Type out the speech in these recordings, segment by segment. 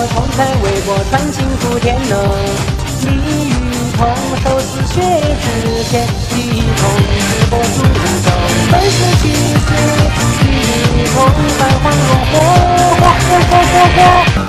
同在微博传情福田呢。李雨桐手撕血之前，一同直播主走，本是其死，李雨桐泛黄荣火。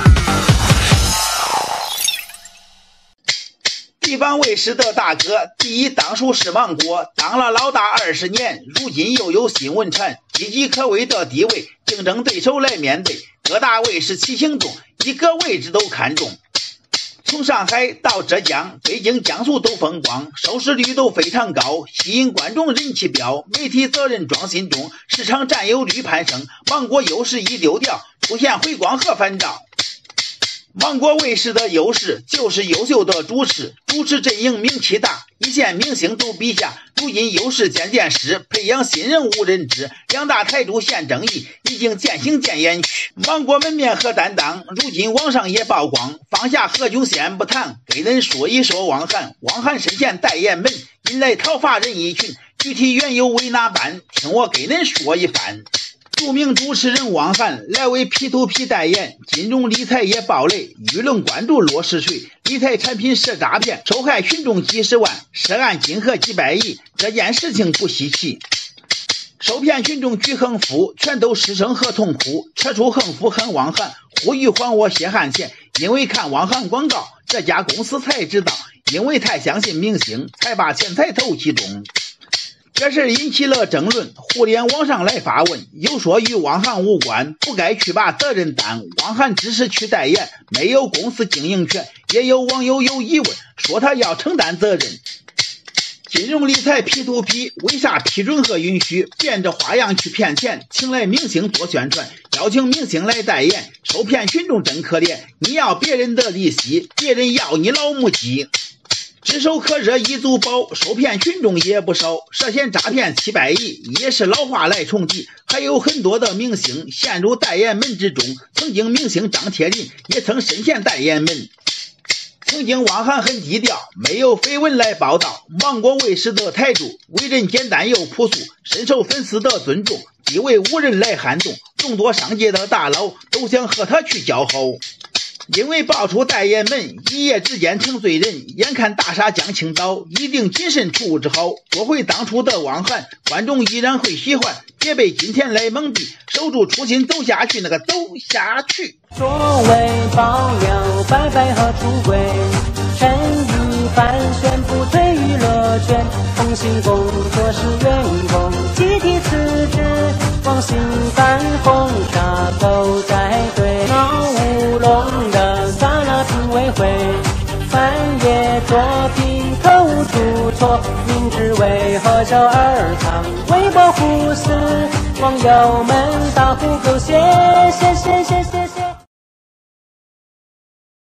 地方卫视的大哥，第一当属是芒果，当了老大20年，如今又有新闻传，岌岌可危的地位，竞争对手来面对，各大卫视齐行动，一个位置都看中。从上海到浙江、北京、江苏都风光，收视率都非常高，吸引观众人气飙，媒体责任装心中，市场占有率攀升，芒果优势一丢掉，出现回光和反照。芒果卫视的优势就是优秀的主持阵营名气大，一线明星都比下，如今优势渐渐失，培养新人无人知，两大台主现正义，已经渐行渐远去。芒果门面和担当，如今网上也曝光，放下何炅先不谈，给人说一说汪涵深陷代言门，引来讨伐人一群，具体缘由为哪般，听我给人说一番。著名主持人汪涵来为 P2P 代言，金融理财也爆雷，舆论关注落实税，理财产品涉诈骗，受害群众几十万，涉案金额几百亿，这件事情不稀奇。受骗群众举横幅，全都失声和痛哭，扯出横幅恨汪涵，呼吁还我血汗钱，因为看汪涵广告，这家公司才知道，因为太相信明星，才把钱财投其中。这事引起了争论，互联网上来发问，有说与汪涵无关，不该去把责任担，汪涵只是去代言，没有公司经营权，也有网友有疑问，说他要承担责任。金融理财 P2P 为啥批准和允许，变着花样去骗钱，请来明星做宣传，邀请明星来代言，受骗群众真可怜，你要别人的利息，别人要你老母鸡。炙手可热一足包，受骗群众也不少，涉嫌诈骗700亿，也是老话来重提。还有很多的明星陷入代言门之中，曾经明星张铁林也曾深陷代言门。曾经汪涵很低调，没有绯闻来报道。芒果卫视的台主为人简单又朴素，深受粉丝的尊重，地位无人来撼动，众多商界的大佬都想和他去交好。因为爆出代言门，一夜之间成罪人，眼看大厦将倾倒，一定谨慎处置好，做回当初的汪涵，观众依然会喜欢，别被金钱来蒙蔽，守住初心走下去，那个走下去。 所谓爆料拜拜和出轨，陈一凡宣布退娱乐圈，红星工作室员工集体辞职，王兴干红茶都在对，闹乌龙的撒了评委会，翻页作品口误出错，明知为何笑而藏，微博互撕，网友们大呼狗血，谢谢谢谢谢谢。